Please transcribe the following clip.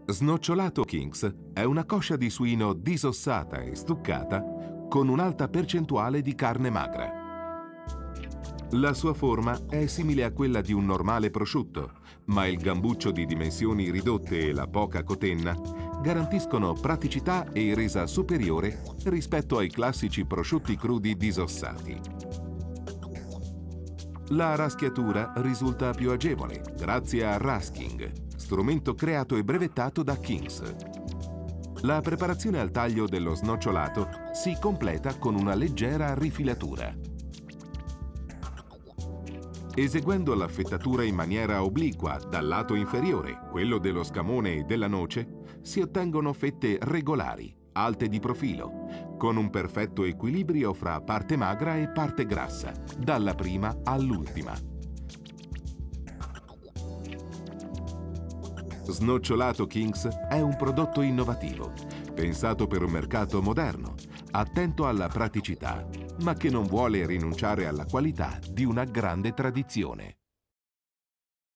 Snocciolato Kings è una coscia di suino disossata e stuccata con un'alta percentuale di carne magra. La sua forma è simile a quella di un normale prosciutto, ma il gambuccio di dimensioni ridotte e la poca cotenna garantiscono praticità e resa superiore rispetto ai classici prosciutti crudi disossati. La raschiatura risulta più agevole grazie a Rasking, strumento creato e brevettato da Kings. La preparazione al taglio dello snocciolato si completa con una leggera rifilatura. Eseguendo l'affettatura in maniera obliqua dal lato inferiore, quello dello scamone e della noce, si ottengono fette regolari, alte di profilo, con un perfetto equilibrio fra parte magra e parte grassa, dalla prima all'ultima. Snocciolato Kings è un prodotto innovativo, pensato per un mercato moderno, attento alla praticità, ma che non vuole rinunciare alla qualità di una grande tradizione.